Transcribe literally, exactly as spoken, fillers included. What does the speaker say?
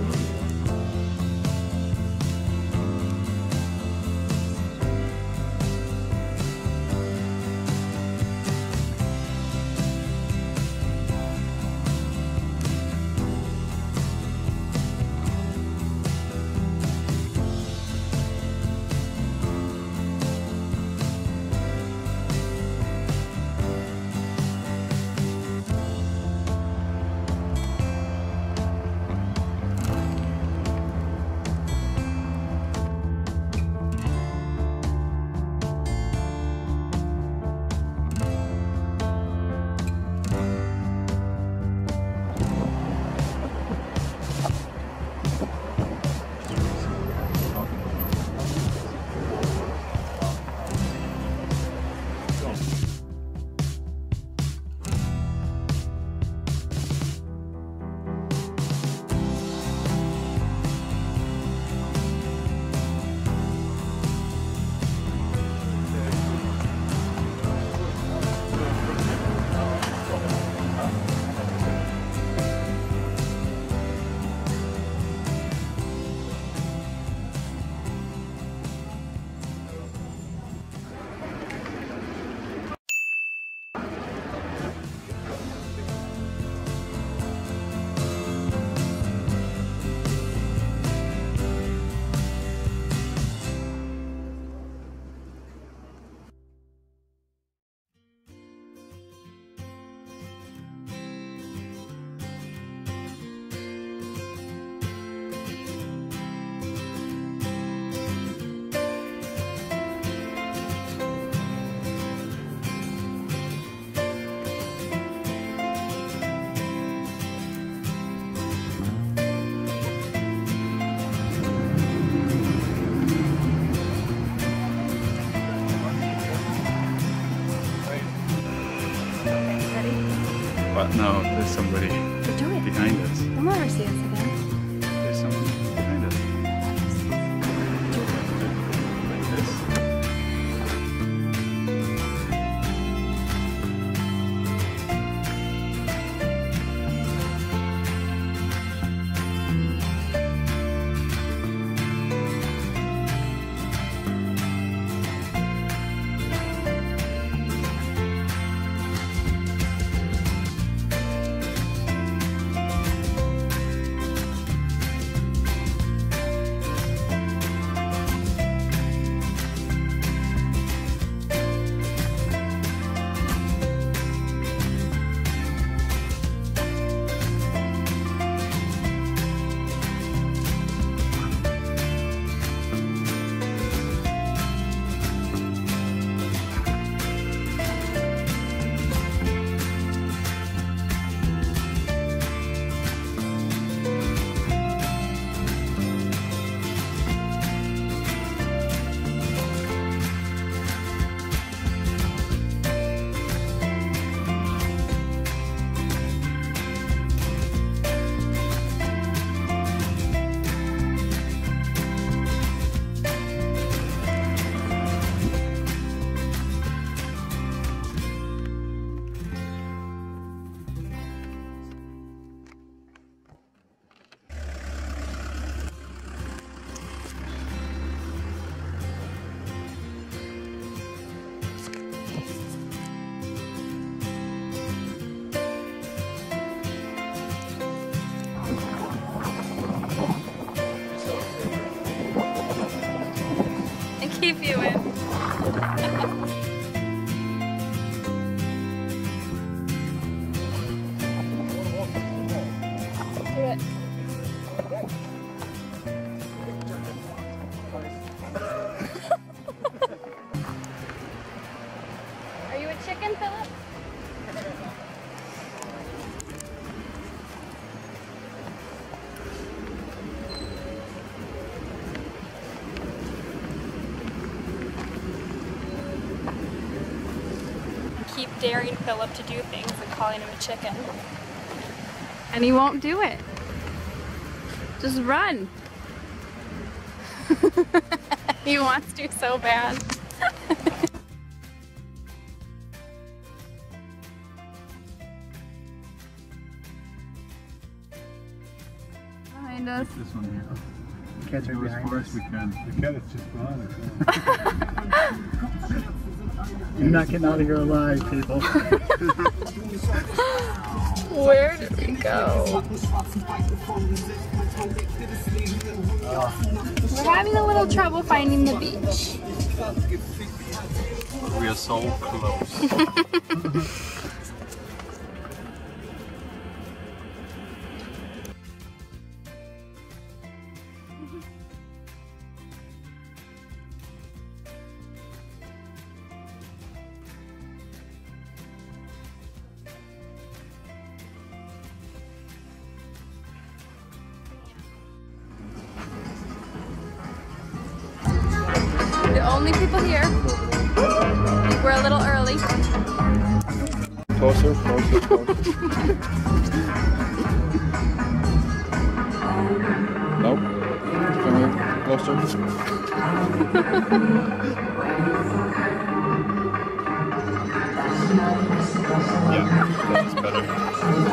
But no, there's somebody behind us. They'll never see us again. There's someone behind us. Like this. Keep you in. Do it. Are you a chicken, Philip? Keep daring Philip to do things and calling him a chicken. And he won't do it. Just run. He wants to so bad. Hi. behind us. This one here. Cat's right Do as behind far us. as we can. The cat is just gone. You're not getting out of here alive, people. Where did we go? We're having a little trouble finding the beach. We are so close. The only people here. I think we're a little early. Closer, closer, closer. Nope. Come here, closer. Yeah, that's better.